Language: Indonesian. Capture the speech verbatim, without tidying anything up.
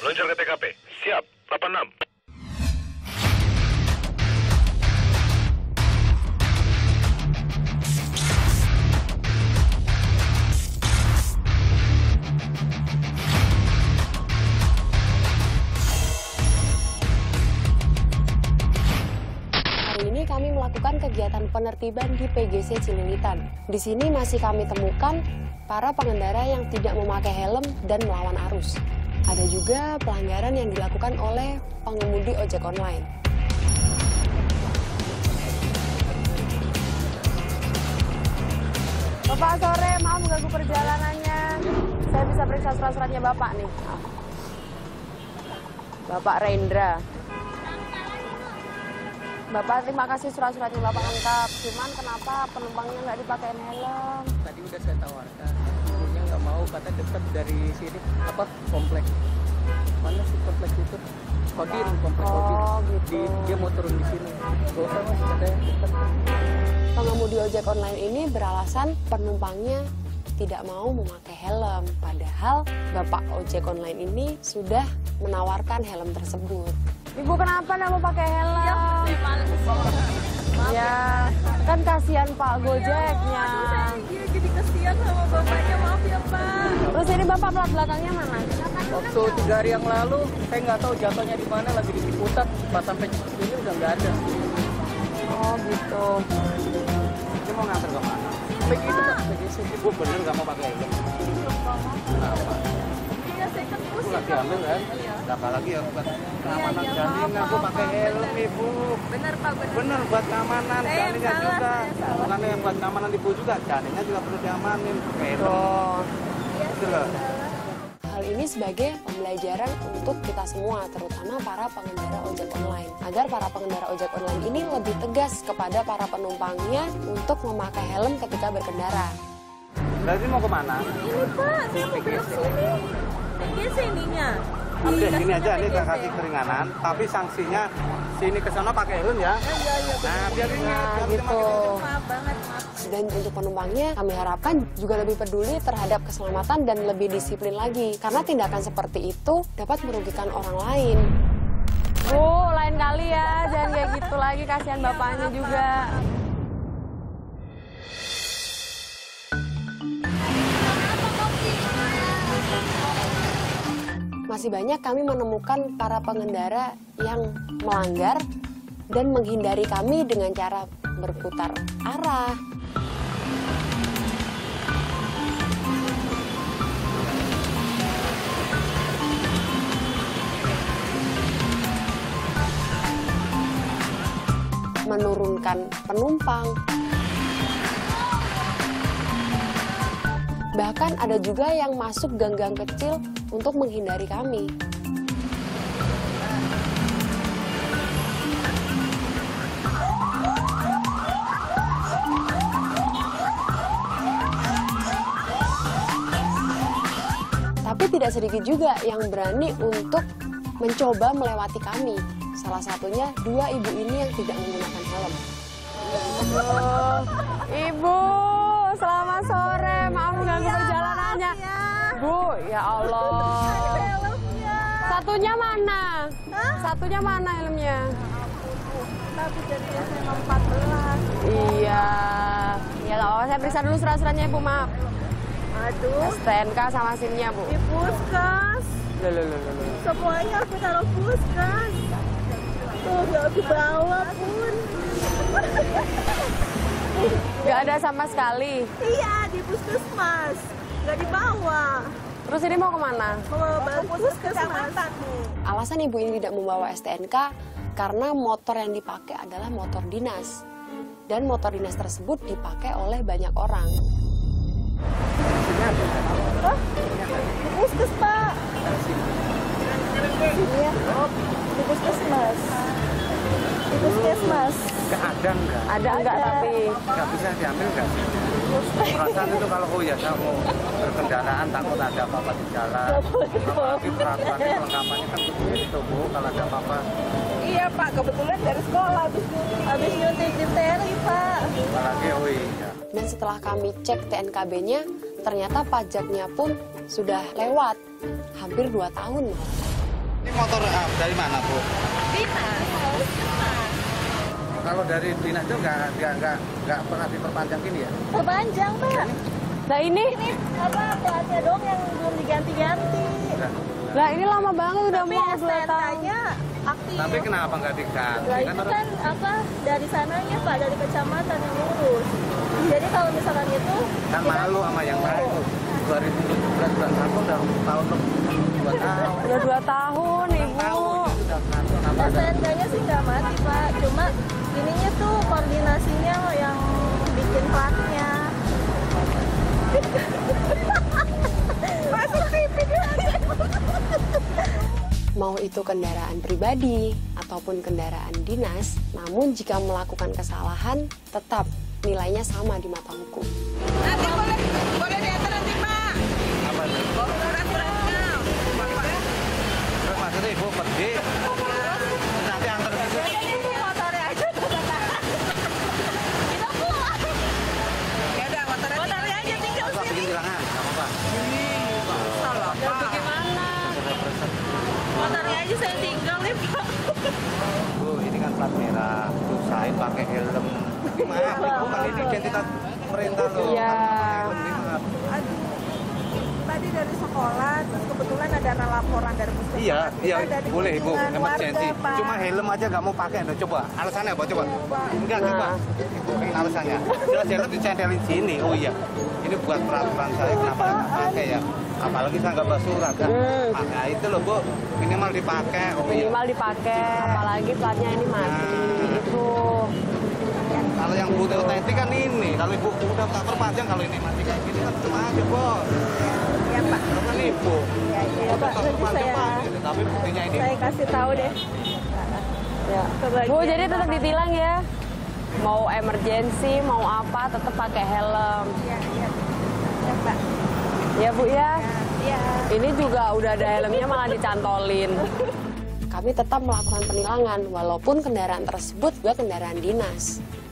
Meluncur ke T K P. Siap, delapan enam. Hari ini kami melakukan kegiatan penertiban di P G C Cililitan. Di sini masih kami temukan para pengendara yang tidak memakai helm dan melawan arus. Ada juga pelanggaran yang dilakukan oleh pengemudi ojek online. Bapak sore, maaf mengganggu perjalanannya. Saya bisa periksa surat-suratnya Bapak nih. Bapak Rendra. Bapak, terima kasih surat-suratnya Bapak lengkap. Cuman kenapa penumpangnya nggak dipakai helm? Tadi udah saya tawarkan, ibunya nggak mau, kata dekat dari sini, apa, komplek. Mana sih komplek itu? Kodim, komplek Kodim. Oh, gitu. Di, dia mau turun di sini. Gak usah mas, katanya dekat. Pengemudi ojek online ini beralasan penumpangnya tidak mau memakai helm. Padahal Bapak ojek online ini sudah menawarkan helm tersebut. Ibu kenapa nggak mau pakai helm? Ya, males. Ya, kan kasihan Pak Gojeknya. Dia jadi kasihan sama bapaknya, maaf ya Pak. Terus ini Bapak plat belakangnya mana? Waktu tiga hari yang lalu, saya nggak tahu jatuhnya di mana, lagi di Ciputat, pas sampai sini udah nggak ada. Oh gitu. Dia mau nganter ke mana? Begitu Pak, begitu. Ibu bener nggak mau pakai helm? Kenapa? Iya, saya kan Ibu pusing. lagi hamil kan? Nah, apalagi ya buat keamanan iya, janin, maaf, aku maaf, pakai maaf, helm bener. ibu. Bener Pak, bener. Bener buat keamanan Saya yang janinnya salah, juga. saya salah. Bukan yang buat keamanan ibu juga, janinnya juga perlu diamanin pakai helm. Oh. Iya, Gitu saya loh. salah. Hal ini sebagai pembelajaran untuk kita semua, terutama para pengendara ojek online. Agar para pengendara ojek online ini lebih tegas kepada para penumpangnya untuk memakai helm ketika berkendara. Berarti mau kemana? Ini Pak, saya mau belok sini. P G C ininya. Udah gini aja, Aplikasinya ini P G C. kasih keringanan, tapi sanksinya sini ke sana pakai helm ya. Iya, iya, bener. Nah, biar ingat, Nah, biar gitu. Maaf banget, maaf. Dan untuk penumpangnya, kami harapkan juga lebih peduli terhadap keselamatan dan lebih disiplin lagi. Karena tindakan seperti itu dapat merugikan orang lain. Bu, lain kali ya, jangan kayak gitu lagi, kasihan bapaknya juga. Masih banyak kami menemukan para pengendara yang melanggar dan menghindari kami dengan cara berputar arah. Menurunkan penumpang. Bahkan ada juga yang masuk gang-gang kecil untuk menghindari kami. Tapi tidak sedikit juga yang berani untuk mencoba melewati kami. Salah satunya dua ibu ini yang tidak menggunakan helm. Aduh, Ibu, selamat sore. Maaf mengganggu perjalanannya. Bu, ya Allah. Helmnya. Satunya mana? Satunya mana helmnya? Tapi jadinya saya mau empat belas. Iya. Ya nggak apa-apa, saya periksa dulu surat-suratnya Ibu, maaf. Aduh, S T N K sama SIM-nya, Bu. di puskas. Loh, loh, loh, loh, loh. Semuanya aku taruh puskas. Tuh, gak dibawa pun. Nggak ada sama sekali. Iya, di puskesmas. Gak dibawa. Terus ini mau kemana? Mau balik puskesmas. Alasan ibu ini tidak membawa S T N K karena motor yang dipakai adalah motor dinas. Dan motor dinas tersebut dipakai oleh banyak orang. Hah? Di puskes, Pak. Iya, oh, di puskesmas. Di puskesmas. Nggak ada nggak? Ada enggak tapi? Nggak bisa diambil nggak sih? Perasaan itu kalau oh ya kamu berkendaraan takut ada apa-apa di jalan. Apalagi peraturan kelengkapannya kan begitu Bu, kalau ada apa-apa. Iya, Pak. Kebetulan dari sekolah habis nyuntik. Habis nyuntik di Teri, Pak. Apalagi oh iya. Dan setelah kami cek T N K B-nya, ternyata pajaknya pun sudah lewat. Hampir dua tahun loh. motor ah, dari mana, Bu? Dinas, harus dinas. Kalau dari dinas itu nggak nggak nggak nggak pernah diperpanjang gini ya? Perpanjang, Pak. Nah ini, Ini apa platnya dong yang belum diganti-ganti. Udah. lah ini lama banget udah Tapi mau dua tahun. S T N-nya aktif. Tapi kenapa nggak diganti? Lah Kan itu orang- kan apa dari sananya Pak, dari kecamatan yang ngurus. Jadi kalau misalkan itu kan malu sama yang lain tuh. dua ribu tujuh belas bulan satu udah tahun lebih dua tahun. Udah dua tahun ibu. Tahun ini udah satu nama S T N-nya sih nggak mati Pak, cuma ininya tuh koordinasinya yang bikin platnya. Masuk T V dia. Mau itu kendaraan pribadi ataupun kendaraan dinas, namun jika melakukan kesalahan, tetap nilainya sama di mata hukum. Nanti boleh boleh diantar nanti Pak. apa itu? Surat-suratnya. Terus maksudnya ibu pergi, nanti antar gitu. Motornya aja. Kita pulang. Ya udah motornya. Motornya aja tinggal Apa bikin bilangan? Nggak apa-apa. salah Pak. Bagaimana? Motornya aja saya tinggal nih Pak. Bu, ini kan plat merah, usahain pakai helm. Gimana? Ibu kan ini identitas perintah loh. Iya. Helm ini mah. Aduh, tadi dari sekolah, terus kebetulan ada laporan dari puskesmas. Iya, iya, Kita dari boleh ibu, kunjungan emergency. warga, Pak. Cuma helm aja nggak mau pakai, nah, coba. Alasannya apa coba? Enggak, coba. Ibu pengen alasannya. Jelas helm dicentelin sini. Oh iya, ini buat peraturan saya kenapa nggak pakai ya? Apalagi saya nggak bawa surat kan. Hmm. Maka itu loh bu, minimal dipakai. Oh iya. Minimal dipakai, apalagi platnya ini mati. Itu. Kalau yang putih otentik kan ini. Kalau ibu udah tak perpanjang, kalau ini mati kayak gini kan cuma aja bos. Iya Pak. Kalau kan ibu. Iya, iya. Udah Pak, tak nanti perpanjang saya, Pak. Gitu. Tapi buktinya ini. saya kasih tahu deh. Ya. Kebagian Bu, jadi tetap ditilang ya. Mau emergency, mau apa, tetap pakai helm. Iya, iya. Ya Pak. Ya Bu ya. Iya. Ini juga udah ada helmnya malah dicantolin. Kami tetap melakukan penilangan walaupun kendaraan tersebut juga kendaraan dinas.